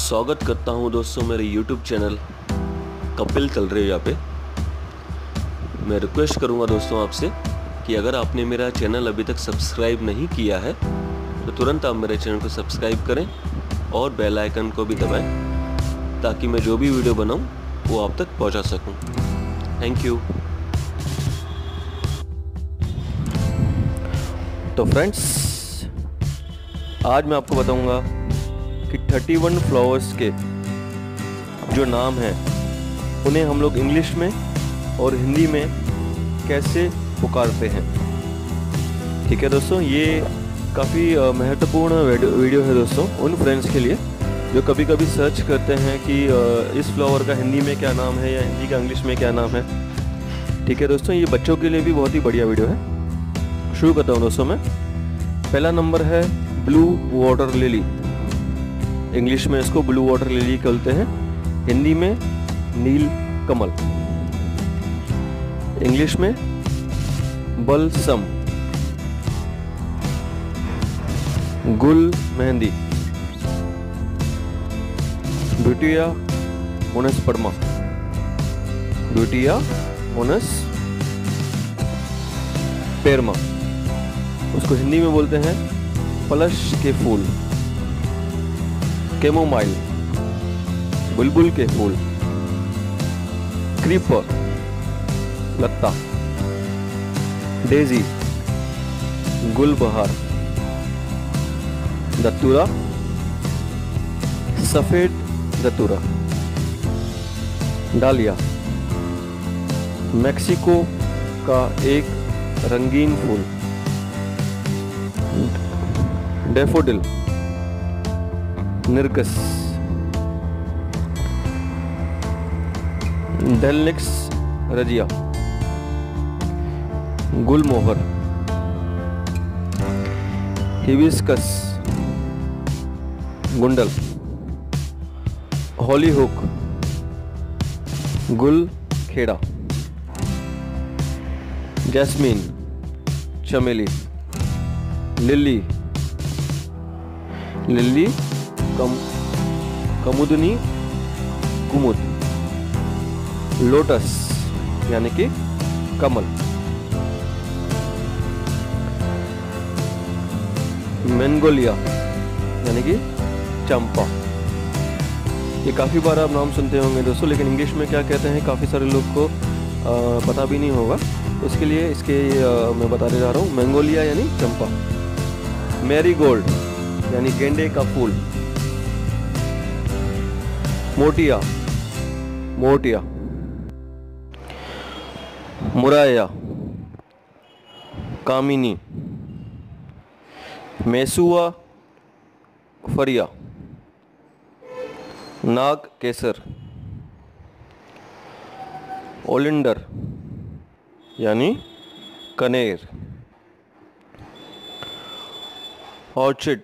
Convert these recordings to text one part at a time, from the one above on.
स्वागत करता हूं दोस्तों मेरे YouTube चैनल कपिल तलरेजा पे। मैं रिक्वेस्ट करूंगा दोस्तों आपसे कि अगर आपने मेरा चैनल अभी तक सब्सक्राइब नहीं किया है तो तुरंत आप मेरे चैनल को सब्सक्राइब करें और बेल आइकन को भी दबाएं ताकि मैं जो भी वीडियो बनाऊं वो आप तक पहुंचा सकूं। Thank you. तो फ्रेंड्स, आज मैं आपको बताऊंगा कि 31 फ्लावर्स के जो नाम हैं उन्हें हम लोग इंग्लिश में और हिंदी में कैसे पुकारते हैं। ठीक है दोस्तों, ये काफ़ी महत्वपूर्ण वीडियो है दोस्तों उन फ्रेंड्स के लिए जो कभी कभी सर्च करते हैं कि इस फ्लावर का हिंदी में क्या नाम है या हिंदी का इंग्लिश में क्या नाम है। ठीक है दोस्तों, ये बच्चों के लिए भी बहुत ही बढ़िया वीडियो है। शुरू करता हूँ दोस्तों मैं। पहला नंबर है ब्लू वाटर लिली। इंग्लिश में इसको ब्लू वाटर लिली कहते हैं, हिंदी में नील कमल। इंग्लिश में बलसम, गुल मेहंदी, ब्यूटिया मोनसपर्मा, ब्यूटिया मोनसपेर्मा। उसको हिंदी में बोलते हैं पलश के फूल, कैमोमाइल, बुलबुल के फूल, क्रीपर लत्ता, डेजी गुलबहार, दत्तूरा सफेद दत्तूरा, डालिया मैक्सिको का एक रंगीन फूल, डैफोडिल, निर्कस, डेलनिक्स रजिया, गुलमोहर, हिबिस्कस, गुंडल, हॉलीहुक, गुल खेड़ा, जैस्मीन, चमेली, लिली, लिली कमुदनी कुमुद, लोटस यानी कि कमल, मैंगोलिया यानी कि चंपा। ये काफ़ी बार आप नाम सुनते होंगे दोस्तों, लेकिन इंग्लिश में क्या कहते हैं काफ़ी सारे लोग को पता भी नहीं होगा। इसके लिए मैं बताने जा रहा हूँ। मैंगोलिया यानी चंपा, मैरीगोल्ड यानी गेंदे का फूल, मोटिया मोटिया, मुराया, कामिनी, मेसुआ फरिया, नाग केसर, ओलिंडर यानी कनेर, ऑर्चिड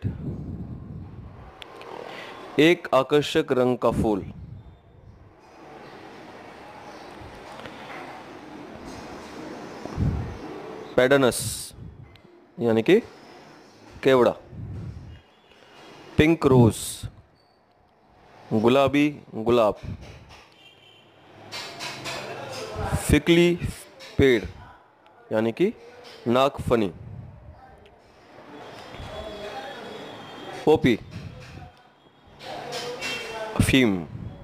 एक आकर्षक रंग का फूल, पेडनस यानी कि केवड़ा, पिंक रोज गुलाबी गुलाब, फिकली पेड़ यानी कि नागफनी, पोपी अफीम,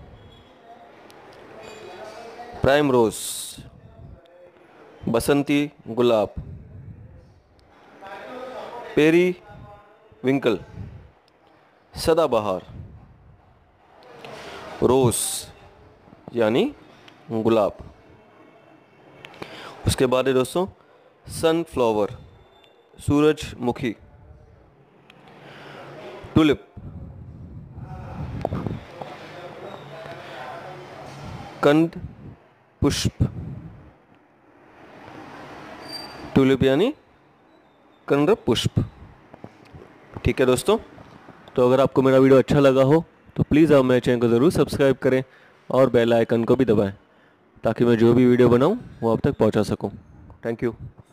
प्राइम रोज बसंती गुलाब, पेरी विंकल सदाबहार, रोज यानी गुलाब। उसके बाद है दोस्तों सनफ्लावर सूरजमुखी, टुलिप, कंद पुष्प, टुलिप यानी कंद पुष्प। ठीक है दोस्तों, तो अगर आपको मेरा वीडियो अच्छा लगा हो तो प्लीज़ आप मेरे चैनल को ज़रूर सब्सक्राइब करें और बेल आइकन को भी दबाएं ताकि मैं जो भी वीडियो बनाऊं वो आप तक पहुंचा सकूं। Thank you.